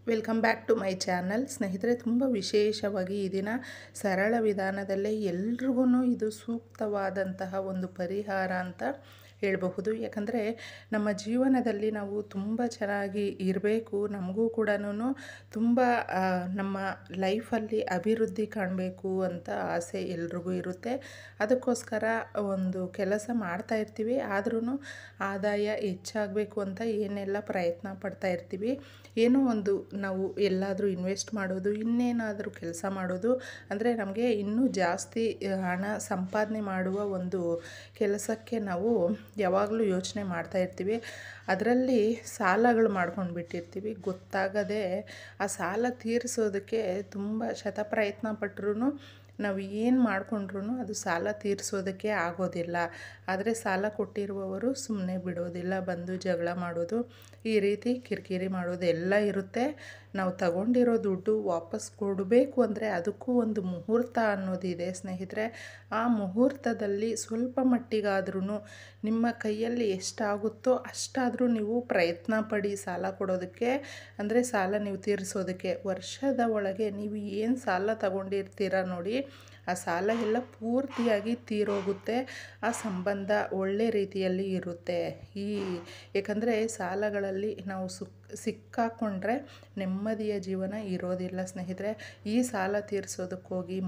Welcome back to my channel. ಸ್ನೇಹಿತರೆ, ತುಂಬ ವಿಶೇಷವಾಗಿ ಈ ದಿನ ಸರಳ ವಿಧಾನದಲ್ಲೇ ಎಲ್ರಿಗೂ ಇದು ಸೂಕ್ತವಾದಂತಹ ಒಂದು ಪರಿಹಾರ ಅಂತ ಹೇಳಬಹುದು. ಯಾಕಂದರೆ ನಮ್ಮ ಜೀವನದಲ್ಲಿ ನಾವು ತುಂಬ ಚೆನ್ನಾಗಿ ಇರಬೇಕು, ನಮಗೂ ಕೂಡ ತುಂಬ ನಮ್ಮ ಲೈಫಲ್ಲಿ ಅಭಿವೃದ್ಧಿ ಕಾಣಬೇಕು ಅಂತ ಆಸೆ ಎಲ್ರಿಗೂ ಇರುತ್ತೆ. ಅದಕ್ಕೋಸ್ಕರ ಒಂದು ಕೆಲಸ ಮಾಡ್ತಾ ಇರ್ತೀವಿ, ಆದ್ರೂ ಆದಾಯ ಹೆಚ್ಚಾಗಬೇಕು ಅಂತ ಏನೆಲ್ಲ ಪ್ರಯತ್ನ ಪಡ್ತಾ ಇರ್ತೀವಿ. ಏನೋ ಒಂದು ನಾವು ಎಲ್ಲಾದರೂ ಇನ್ವೆಸ್ಟ್ ಮಾಡೋದು, ಇನ್ನೇನಾದರೂ ಕೆಲಸ ಮಾಡೋದು, ಅಂದರೆ ನಮಗೆ ಇನ್ನೂ ಜಾಸ್ತಿ ಹಣ ಸಂಪಾದನೆ ಮಾಡುವ ಒಂದು ಕೆಲಸಕ್ಕೆ ನಾವು ಯಾವಾಗಲೂ ಯೋಚನೆ ಮಾಡ್ತಾ ಇರ್ತೀವಿ. ಅದರಲ್ಲಿ ಸಾಲಗಳು ಮಾಡ್ಕೊಂಡು ಬಿಟ್ಟಿರ್ತೀವಿ. ಗೊತ್ತಾಗದೆ ಆ ಸಾಲ ತೀರಿಸೋದಕ್ಕೆ ತುಂಬ ಶತಪ್ರಯತ್ನ ಪಟ್ಟರೂ ನಾವು ಏನು ಮಾಡಿಕೊಂಡ್ರೂ ಅದು ಸಾಲ ತೀರಿಸೋದಕ್ಕೆ ಆಗೋದಿಲ್ಲ. ಆದರೆ ಸಾಲ ಕೊಟ್ಟಿರುವವರು ಸುಮ್ಮನೆ ಬಿಡೋದಿಲ್ಲ, ಬಂದು ಜಗಳ ಮಾಡೋದು, ಈ ರೀತಿ ಕಿರಿಕಿರಿ ಮಾಡೋದು ಎಲ್ಲ ಇರುತ್ತೆ. ನಾವು ತಗೊಂಡಿರೋ ದುಡ್ಡು ವಾಪಸ್ ಕೊಡಬೇಕು ಅಂದರೆ ಅದಕ್ಕೂ ಒಂದು ಮುಹೂರ್ತ ಅನ್ನೋದಿದೆ ಸ್ನೇಹಿತರೆ. ಆ ಮುಹೂರ್ತದಲ್ಲಿ ಸ್ವಲ್ಪ ಮಟ್ಟಿಗಾದ್ರೂ ನಿಮ್ಮ ಕೈಯಲ್ಲಿ ಎಷ್ಟಾಗುತ್ತೋ ಅಷ್ಟಾದರೂ ನೀವು ಪ್ರಯತ್ನ ಪಡಿ ಸಾಲ ಕೊಡೋದಕ್ಕೆ, ಅಂದರೆ ಸಾಲ ನೀವು ತೀರಿಸೋದಕ್ಕೆ. ವರ್ಷದ ಒಳಗೆ ನೀವು ಏನು ಸಾಲ ತಗೊಂಡಿರ್ತೀರ ನೋಡಿ, ಆ ಸಾಲ ಎಲ್ಲ ಪೂರ್ತಿಯಾಗಿ ತೀರೋಗುತ್ತೆ. ಆ ಸಂಬಂಧ ಒಳ್ಳೆ ರೀತಿಯಲ್ಲಿ ಇರುತ್ತೆ. ಏಕೆಂದರೆ ಸಾಲಗಳಲ್ಲಿ ನಾವು ಸಿಕ್ಕಾಕೊಂಡ್ರೆ ನೆಮ್ಮದಿಯ ಜೀವನ ಇರೋದಿಲ್ಲ ಸ್ನೇಹಿತರೆ. ಈ ಸಾಲ ತೀರಿಸೋದಕ್ಕೋಗಿ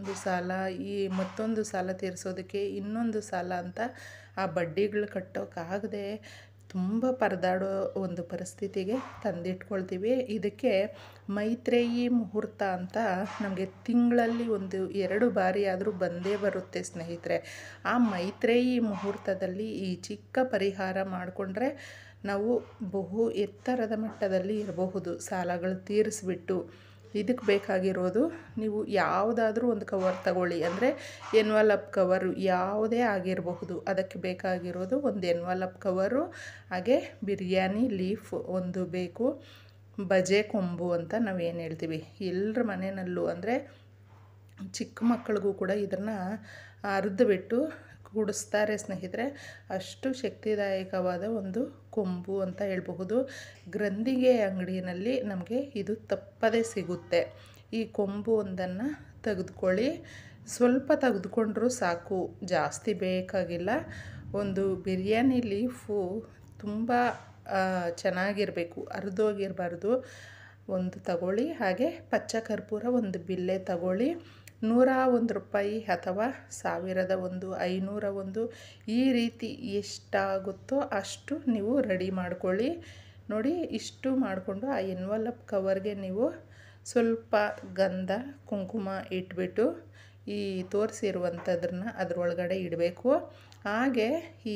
ಮತ್ತೊಂದು ಸಾಲ ತೀರಿಸೋದಕ್ಕೆ ಇನ್ನೊಂದು ಸಾಲ ಅಂತ ಆ ಬಡ್ಡಿಗಳು ಕಟ್ಟೋಕ್ಕಾಗದೆ ತುಂಬ ಪರದಾಡೋ ಒಂದು ಪರಿಸ್ಥಿತಿಗೆ ತಂದಿಟ್ಕೊಳ್ತೀವಿ. ಇದಕ್ಕೆ ಮೈತ್ರೇಯಿ ಮುಹೂರ್ತ ಅಂತ ನಮಗೆ ತಿಂಗಳಲ್ಲಿ 1-2 ಬಾರಿ ಆದರೂ ಬಂದೇ ಬರುತ್ತೆ ಸ್ನೇಹಿತರೆ. ಆ ಮೈತ್ರೇಯಿ ಮುಹೂರ್ತದಲ್ಲಿ ಈ ಚಿಕ್ಕ ಪರಿಹಾರ ಮಾಡಿಕೊಂಡ್ರೆ ನಾವು ಬಹು ಎತ್ತರದ ಮಟ್ಟದಲ್ಲಿ ಇರಬಹುದು, ಸಾಲಗಳು ತೀರಿಸ್ಬಿಟ್ಟು. ಇದಕ್ಕೆ ಬೇಕಾಗಿರೋದು, ನೀವು ಯಾವುದಾದ್ರೂ ಒಂದು ಕವರ್ ತಗೊಳ್ಳಿ, ಅಂದರೆ ಎನ್ವಲಪ್ ಕವರು ಯಾವುದೇ ಆಗಿರಬಹುದು. ಅದಕ್ಕೆ ಬೇಕಾಗಿರೋದು ಒಂದು ಎನ್ವಲಪ್ ಕವರು, ಹಾಗೆ ಬಿರಿಯಾನಿ ಲೀಫ್ ಒಂದು ಬೇಕು, ಬಜೆ ಕೊಂಬು ಅಂತ ನಾವೇನು ಹೇಳ್ತೀವಿ. ಎಲ್ಲರ ಮನೆಯಲ್ಲೂ, ಅಂದರೆ ಚಿಕ್ಕ ಮಕ್ಕಳಿಗೂ ಕೂಡ ಇದನ್ನು ಅರ್ಧಬಿಟ್ಟು ಕೂಡಿಸ್ತಾರೆ ಸ್ನೇಹಿತರೆ. ಅಷ್ಟು ಶಕ್ತಿದಾಯಕವಾದ ಒಂದು ಕೊಂಬು ಅಂತ ಹೇಳಬಹುದು. ಗ್ರಂಥಿಗೆ ಅಂಗಡಿಯಲ್ಲಿ ನಮಗೆ ಇದು ತಪ್ಪದೇ ಸಿಗುತ್ತೆ. ಈ ಕೊಂಬು ಒಂದನ್ನು ತೆಗೆದುಕೊಳ್ಳಿ, ಸ್ವಲ್ಪ ತೆಗೆದುಕೊಂಡ್ರೂ ಸಾಕು, ಜಾಸ್ತಿ ಬೇಕಾಗಿಲ್ಲ. ಒಂದು ಬಿರಿಯಾನಿ ಲೀಫು ತುಂಬ ಚೆನ್ನಾಗಿರಬೇಕು, ಅರ್ಧೋಗಿರಬಾರ್ದು, ಒಂದು ತಗೊಳ್ಳಿ. ಹಾಗೆ ಪಚ್ಚ ಕರ್ಪೂರ ಒಂದು ಬಿಲ್ಲೆ ತಗೊಳ್ಳಿ. 101 ರೂಪಾಯಿ ಅಥವಾ 1001, 501, ಈ ರೀತಿ ಎಷ್ಟಾಗುತ್ತೋ ಅಷ್ಟು ನೀವು ರೆಡಿ ಮಾಡ್ಕೊಳ್ಳಿ. ನೋಡಿ, ಇಷ್ಟು ಮಾಡಿಕೊಂಡು ಆ ಎನ್ವಲಪ್ ಕವರ್ಗೆ ನೀವು ಸ್ವಲ್ಪ ಗಂಧ ಕುಂಕುಮ ಇಟ್ಬಿಟ್ಟು ಈ ತೋರಿಸಿರುವಂಥದ್ರನ್ನ ಅದರೊಳಗಡೆ ಇಡಬೇಕು. ಹಾಗೆ ಈ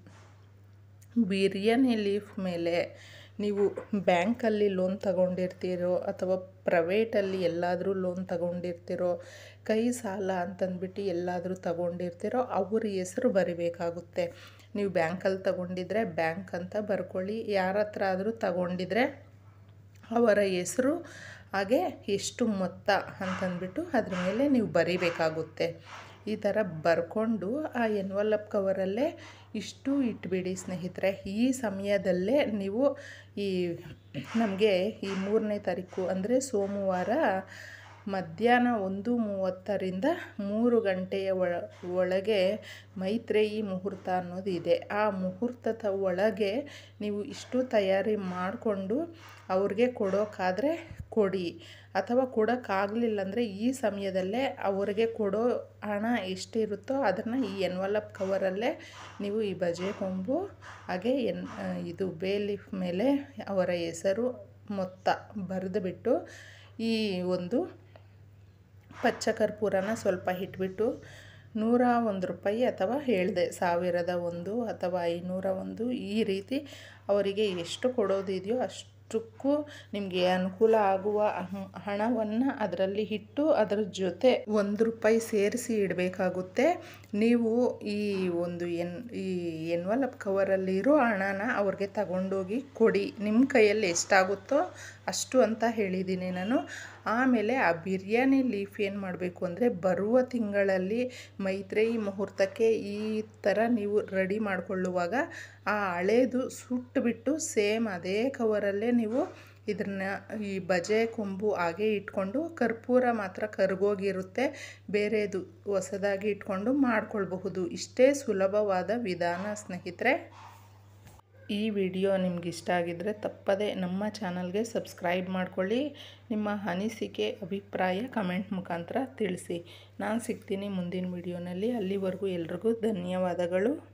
ಬಿರಿಯಾನಿ ಲೀಫ್ ಮೇಲೆ ನೀವು ಬ್ಯಾಂಕಲ್ಲಿ ಲೋನ್ ತಗೊಂಡಿರ್ತೀರೋ ಅಥವಾ ಪ್ರೈವೇಟಲ್ಲಿ ಎಲ್ಲಾದರೂ ಲೋನ್ ತಗೊಂಡಿರ್ತೀರೋ, ಕೈ ಸಾಲ ಅಂತಂದ್ಬಿಟ್ಟು ಎಲ್ಲಾದರೂ ತಗೊಂಡಿರ್ತೀರೋ ಅವ್ರ ಹೆಸರು ಬರಿಬೇಕಾಗುತ್ತೆ. ನೀವು ಬ್ಯಾಂಕಲ್ಲಿ ತಗೊಂಡಿದ್ರೆ ಬ್ಯಾಂಕ್ ಅಂತ ಬರ್ಕೊಳ್ಳಿ, ಯಾರ ಹತ್ರ ಆದರೂ ತಗೊಂಡಿದ್ರೆ ಅವರ ಹೆಸರು, ಹಾಗೆ ಎಷ್ಟು ಮೊತ್ತ ಅಂತಂದ್ಬಿಟ್ಟು ಅದ್ರ ಮೇಲೆ ನೀವು ಬರಿಬೇಕಾಗುತ್ತೆ. ಈ ಥರ ಬರ್ಕೊಂಡು ಆ ಎನ್ವಲಪ್ ಕವರಲ್ಲೇ ಇಷ್ಟು ಇಟ್ಬಿಡಿ ಸ್ನೇಹಿತರೆ. ಈ ಸಮಯದಲ್ಲೇ ನೀವು ನಮಗೆ ಈ 3ನೇ ತಾರೀಕು ಅಂದರೆ ಸೋಮವಾರ ಮಧ್ಯಾಹ್ನ 1:30ರಿಂದ 3 ಗಂಟೆಯ ಒಳಗೆ ಮೈತ್ರೇಯಿ ಮುಹೂರ್ತ ಅನ್ನೋದು ಇದೆ. ಆ ಮುಹೂರ್ತದ ಒಳಗೆ ನೀವು ಇಷ್ಟು ತಯಾರಿ ಮಾಡಿಕೊಂಡು ಅವ್ರಿಗೆ ಕೊಡೋಕ್ಕಾದರೆ ಕೊಡಿ, ಅಥವಾ ಕೊಡೋಕ್ಕಾಗಲಿಲ್ಲ ಅಂದರೆ ಈ ಸಮಯದಲ್ಲೇ ಅವ್ರಿಗೆ ಕೊಡೋ ಹಣ ಎಷ್ಟಿರುತ್ತೋ ಅದನ್ನು ಈ ಎನ್ವಲಪ್ ಕವರಲ್ಲೇ ನೀವು ಈ ಬಜೆ ಕೊಂಬು ಹಾಗೆ ಇದು ಬೇ ಲೀಫ್ ಮೇಲೆ ಅವರ ಹೆಸರು ಮೊತ್ತ ಬರೆದುಬಿಟ್ಟು ಈ ಒಂದು ಪಚ್ಚ ಕರ್ಪೂರನ ಸ್ವಲ್ಪ ಇಟ್ಬಿಟ್ಟು 101 ರೂಪಾಯಿ ಅಥವಾ ಹೇಳಿದೆ 1001 ಅಥವಾ 501, ಈ ರೀತಿ ಅವರಿಗೆ ಎಷ್ಟು ಕೊಡೋದಿದೆಯೋ ಅಷ್ಟಕ್ಕೂ ನಿಮಗೆ ಅನುಕೂಲ ಆಗುವ ಹಣವನ್ನು ಅದರಲ್ಲಿ ಇಟ್ಟು ಅದರ ಜೊತೆ 1 ರೂಪಾಯಿ ಸೇರಿಸಿ ಇಡಬೇಕಾಗುತ್ತೆ. ನೀವು ಈ ಎನ್ವಲಪ್ ಕವರಲ್ಲಿರೋ ಹಣನ ಅವ್ರಿಗೆ ತಗೊಂಡೋಗಿ ಕೊಡಿ. ನಿಮ್ಮ ಕೈಯಲ್ಲಿ ಎಷ್ಟಾಗುತ್ತೋ ಅಷ್ಟು ಅಂತ ಹೇಳಿದ್ದೀನಿ ನಾನು. ಆಮೇಲೆ ಆ ಬಿರಿಯಾನಿ ಲೀಫ್ ಏನು ಮಾಡಬೇಕು ಅಂದರೆ, ಬರುವ ತಿಂಗಳಲ್ಲಿ ಮೈತ್ರೇಯಿ ಮುಹೂರ್ತಕ್ಕೆ ಈ ಥರ ನೀವು ರೆಡಿ ಮಾಡಿಕೊಳ್ಳುವಾಗ ಆ ಹಳೇದು ಸುಟ್ಟುಬಿಟ್ಟು ಸೇಮ್ ಅದೇ ಕವರಲ್ಲೇ ನೀವು ಇದನ್ನು ಈ ಬಜೆ ಕೊಂಬು ಹಾಗೆ ಇಟ್ಕೊಂಡು ಕರ್ಪೂರ ಮಾತ್ರ ಕರಗೋಗಿರುತ್ತೆ, ಬೇರೆದು ಹೊಸದಾಗಿ ಇಟ್ಕೊಂಡು ಮಾಡ್ಕೊಳ್ಬಹುದು. ಇಷ್ಟೇ ಸುಲಭವಾದ ವಿಧಾನ ಸ್ನೇಹಿತರೆ. ಈ ವಿಡಿಯೋ ನಿಮ್ಗೆ ಇಷ್ಟ ಆಗಿದ್ದರೆ ತಪ್ಪದೆ ನಮ್ಮ ಚಾನಲ್ಗೆ ಸಬ್ಸ್ಕ್ರೈಬ್ ಮಾಡ್ಕೊಳ್ಳಿ. ನಿಮ್ಮ ಅನಿಸಿಕೆ ಅಭಿಪ್ರಾಯ ಕಮೆಂಟ್ ಮುಖಾಂತರ ತಿಳಿಸಿ. ನಾನು ಸಿಗ್ತೀನಿ ಮುಂದಿನ ವಿಡಿಯೋನಲ್ಲಿ. ಅಲ್ಲಿವರೆಗೂ ಎಲ್ರಿಗೂ ಧನ್ಯವಾದಗಳು.